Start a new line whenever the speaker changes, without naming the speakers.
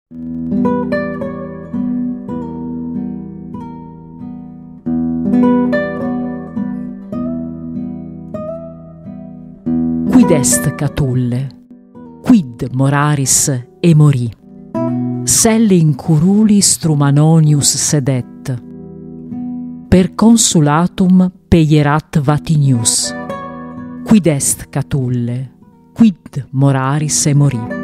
Quid est Catulle, quid moraris e morì. Selle in curuli Strumanonius sedet, per consulatum peierat Vatinius. Quid est Catulle, quid moraris e morì.